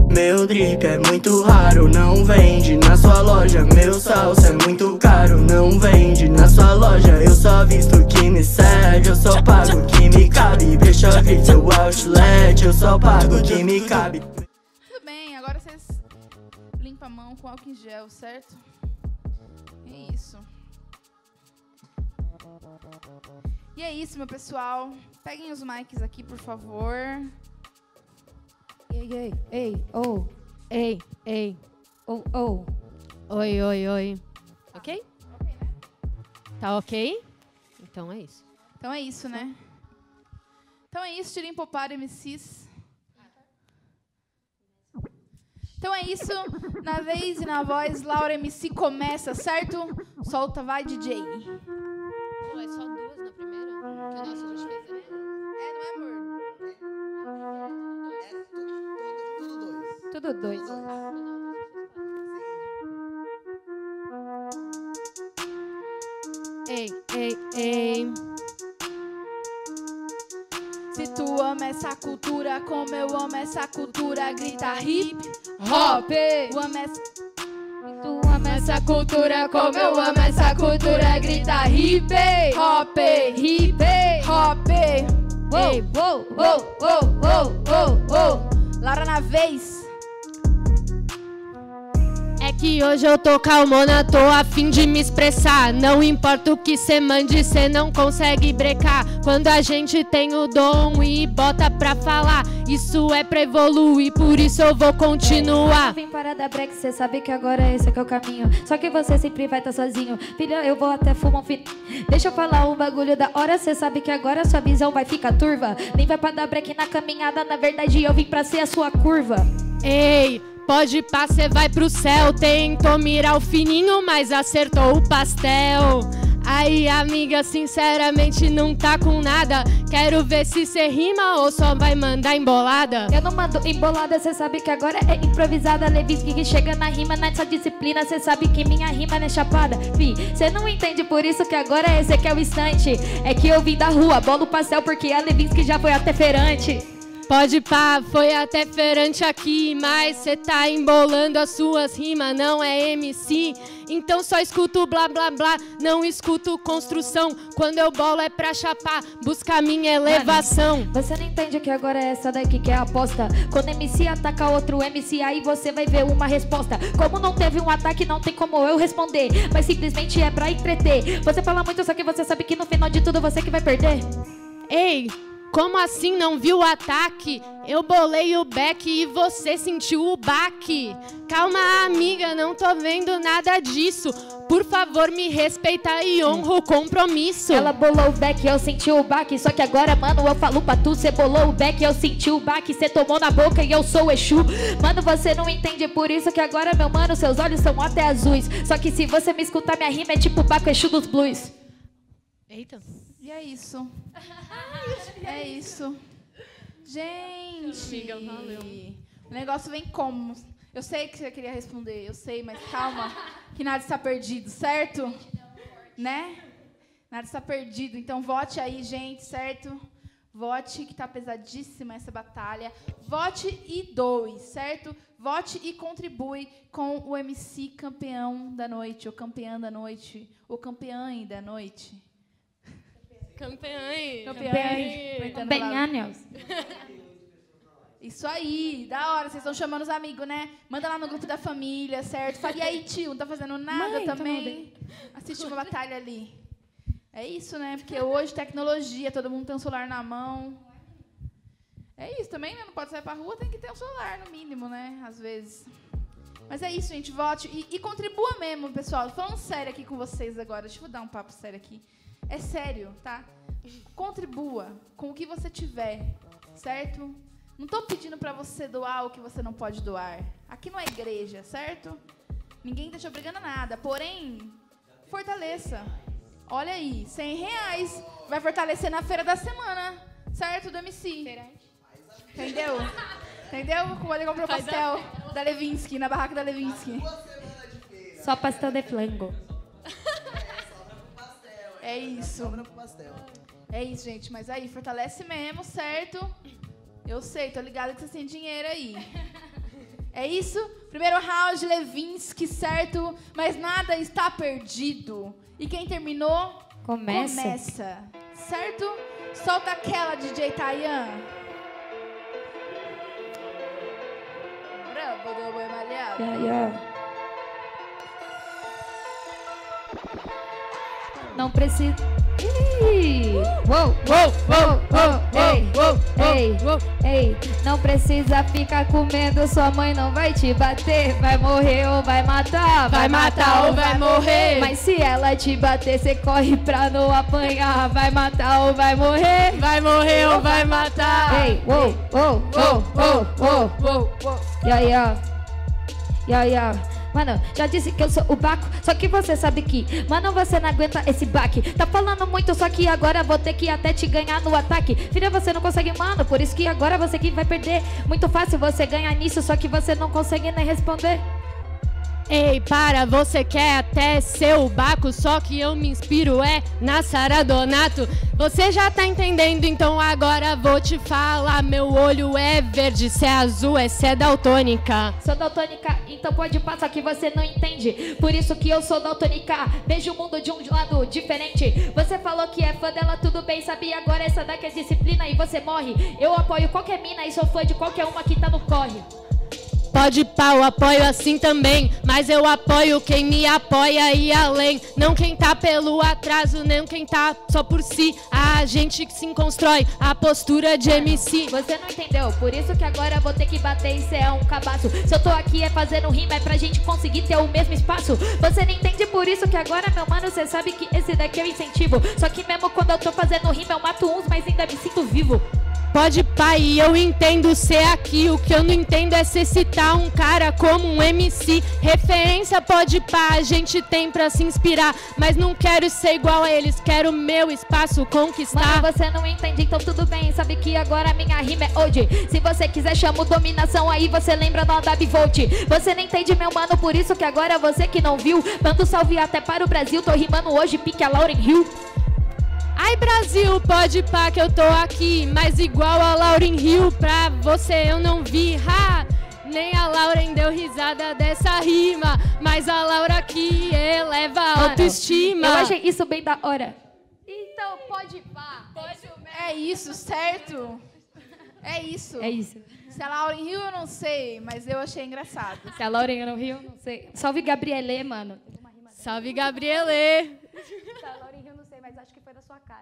Meu drip é muito raro, não vende na sua loja. Meu salsa é muito caro, não vende na sua loja. Eu só visto o que me serve, eu só pago o que me cabe. Deixa grito o outlet, eu só pago o que me cabe. Tudo bem, agora vocês limpam a mão com álcool em gel, certo? É isso. E é isso, meu pessoal. Peguem os mics aqui, por favor. Ei, oh. Oi. Ok? Ok, né? Tá ok? Então é isso. Então é isso, né? Então é isso, Tirim Popar MCs. Então é isso, na vez e na voz, Laura MC começa, certo? Solta, vai, DJ. Pô, é só duas na primeira? Que o nosso a gente fez ali. Não é, amor? Tudo dois. Ei. Se tu ama essa cultura como eu amo essa cultura, grita hip hop. Tu ama essa cultura como eu amo essa cultura, grita hip hop. Ei, Laura na vez. É que hoje eu tô calmona, tô a fim de me expressar. Não importa o que cê mande, cê não consegue brecar. Quando a gente tem o dom e bota pra falar, isso é pra evoluir, por isso eu vou continuar. Vem parar da break, cê sabe que agora esse é que é o caminho. Só que você sempre vai estar sozinho. Filha, eu vou até fumar um fim. Deixa eu falar um bagulho da hora, cê sabe que agora sua visão vai ficar turva. Nem vai pra dar break na caminhada, na verdade eu vim pra ser a sua curva. Ei, pode pá, cê vai pro céu. Tentou mirar o fininho, mas acertou o pastel. Aí, amiga, sinceramente não tá com nada. Quero ver se cê rima ou só vai mandar embolada. Eu não mando embolada, cê sabe que agora é improvisada. Levinsky que chega na rima, nessa disciplina, cê sabe que minha rima não é chapada. Fi, cê não entende, por isso que agora esse aqui é o instante. É que eu vim da rua, bolo pastel, porque a Levinsky já foi até feirante. Pode pá, foi até feirante aqui, mas cê tá embolando as suas rimas, não é MC. Então só escuto blá blá blá, não escuto construção. Quando eu bolo é pra chapar, busca minha elevação. Mano, você não entende que agora é essa daqui que é a aposta. Quando MC ataca outro MC, aí você vai ver uma resposta. Como não teve um ataque, não tem como eu responder, mas simplesmente é pra entreter. Você fala muito, só que você sabe que no final de tudo você que vai perder. Ei, como assim não viu o ataque? Eu bolei o back e você sentiu o baque. Calma, amiga, não tô vendo nada disso. Por favor, me respeita e honra o compromisso. Ela bolou o back, eu senti o baque. Só que agora, mano, eu falo pra tu. Cê bolou o back, eu senti o baque. Cê tomou na boca e eu sou o Exu. Mano, você não entende, por isso que agora, meu mano, seus olhos são até azuis. Só que se você me escutar, minha rima é tipo o Baco Exu dos Blues. Eita. E é isso. É isso. Gente, Amiga, valeu. O negócio vem como? Eu sei que você queria responder, eu sei, mas calma, que nada está perdido, certo? Né? Nada está perdido. Então vote aí, gente, certo? Vote, que tá pesadíssima essa batalha. Vote e doe, certo? Vote e contribui com o MC campeão da noite, ou campeã da noite, ou campeã da noite. Campeãs. Isso aí, da hora, vocês estão chamando os amigos, né? Manda lá no grupo da família, certo? Fala, e aí, tio, não tá fazendo nada Mãe, também? Assiste uma batalha ali. É isso, né? Porque hoje, tecnologia, todo mundo tem um celular na mão. É isso também, né? Não pode sair pra rua, tem que ter um celular, no mínimo, né? Às vezes. Mas é isso, gente, vote e contribua mesmo, pessoal. Falando sério aqui com vocês agora, deixa eu dar um papo sério aqui. É sério, tá? Contribua com o que você tiver, certo? Não tô pedindo pra você doar o que você não pode doar. Aqui não é igreja, certo? Ninguém tá te obrigando a nada. Porém, fortaleça. Olha aí, R$100 vai fortalecer na feira da semana, certo, do MC? Entendeu? Entendeu? Como ele comprou pastel da Levinsky, na barraca da Levinsky. Só pastel de flango. É isso. É isso, gente. Mas aí, fortalece mesmo, certo? Eu sei, tô ligada que vocês têm dinheiro aí. É isso? Primeiro round, Levinsky, certo? Mas nada está perdido. E quem terminou? Começa. Certo? Solta aquela, DJ Tayan. Brabo do boi malhado. Não precisa... Ei, não precisa ficar com medo, sua mãe não vai te bater. Vai morrer ou vai matar, vai matar ou vai morrer. Mas se ela te bater, cê corre pra não apanhar. Vai matar ou vai morrer, vai morrer ou vai matar. Ei, Mano, já disse que eu sou o Baco, só que você sabe que, mano, você não aguenta esse baque. Tá falando muito, só que agora vou ter que até te ganhar no ataque. Filha, você não consegue, mano, por isso que agora você que vai perder. Muito fácil você ganhar nisso, só que você não consegue nem responder. Ei, para, você quer até ser o Baco, só que eu me inspiro na Sara Donato. Você já tá entendendo, então agora vou te falar. Meu olho é verde, se é azul, se é daltônica. Sou daltônica, então pode passar que você não entende. Por isso que eu sou daltônica, vejo o mundo de um lado diferente. Você falou que é fã dela, tudo bem, sabe? Agora essa daqui é disciplina e você morre. Eu apoio qualquer mina e sou fã de qualquer uma que tá no corre. Pode pá, eu apoio assim também, mas eu apoio quem me apoia e além. Não quem tá pelo atraso, nem quem tá só por si. A gente que se constrói a postura de MC. Você não entendeu, por isso que agora eu vou ter que bater e cê é um cabaço. Se eu tô aqui fazendo rima, é pra gente conseguir ter o mesmo espaço. Você não entende, por isso que agora, meu mano, cê sabe que esse daqui é o incentivo. Só que mesmo quando eu tô fazendo rima, eu mato uns, mas ainda me sinto vivo. Pode pá, e eu entendo ser aqui. O que eu não entendo é se citar um cara como um MC. Referência pode pá, a gente tem pra se inspirar. Mas não quero ser igual a eles, quero meu espaço conquistar. Mano, você não entende, então tudo bem. Sabe que agora minha rima é hoje. Se você quiser, chamo dominação, aí você lembra da Dabivolt. Você não entende, meu mano, por isso que agora você que não viu. Mando salve até para o Brasil, tô rimando hoje, pique a Lauryn Hill. Ai, Brasil, pode pá que eu tô aqui, mas igual a Lauryn Hill, pra você eu não vi, ha! Nem a Lauren deu risada dessa rima, mas a Laura aqui eleva a autoestima. Eu achei isso bem da hora. Então, pode pá. É isso, certo? É isso. É isso. Se a Lauren riu, eu não sei, mas eu achei engraçado. Se a Lauren não riu, eu não sei. Salve, Gabrielê, mano. Salve, Gabrielê. Se a Lauren riu, não sei, mas acho que foi da sua cara.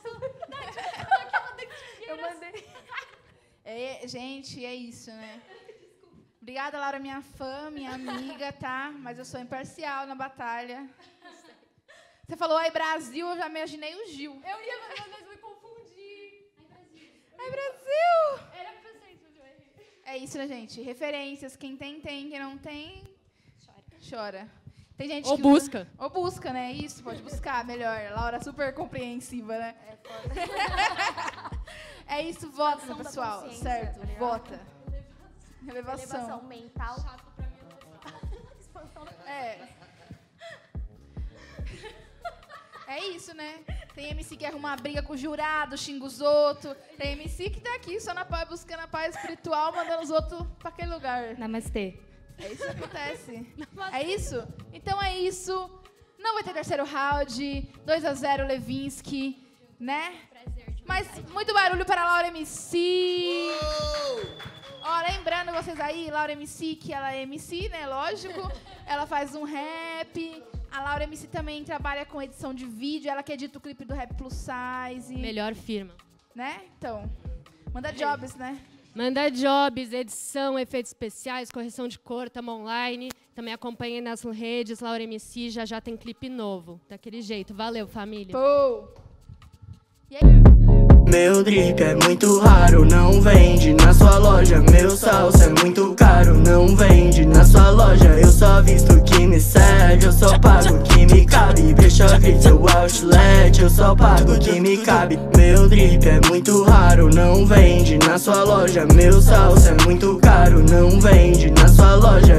Eu mandei. Gente, é isso, né? Obrigada, Laura, minha fã, minha amiga, tá? Mas eu sou imparcial na batalha. Você falou, ai, Brasil, eu já imaginei o Gil. Eu ia, mas me confundi. Ai, Brasil! Era pra ser isso, eu errei. É isso, né, gente? Referências. Quem tem, tem. Quem não tem, chora. Tem gente ou que busca. Ou busca, né? Isso, pode buscar melhor. Laura super compreensiva, né? É foda. É isso, vota, pessoal. Certo, tá vota. Elevação mental. É isso, né? Tem MC que arruma briga com o jurado, xinga os outros. Tem MC que tá aqui só na paz, buscando a paz espiritual, mandando os outros pra aquele lugar. Namastê. É isso que acontece. É isso? Então é isso. Não vai ter terceiro round. 2-0 Levinsky, né? Mas muito barulho para a Laura MC. Ó, lembrando vocês aí, Laura MC, que ela é MC, né? Lógico. Ela faz um rap. A Laura MC também trabalha com edição de vídeo. Ela que edita o clipe do Rap Plus Size. Melhor firma. Né? Então, manda jobs, né? Manda jobs, edição, efeitos especiais, correção de cor, tamo online. Também acompanhem nas redes, Laura MC, já tem clipe novo. Daquele jeito. Valeu, família. Pô! E aí? Meu drip é muito raro, não vende na sua loja. Meu salsa é muito caro, não vende na sua loja. Eu só visto o que me serve, eu só pago o que me cabe. Brechóville, seu outlet, eu só pago o que me cabe. Meu drip é muito raro, não vende na sua loja. Meu salsa é muito caro, não vende na sua loja.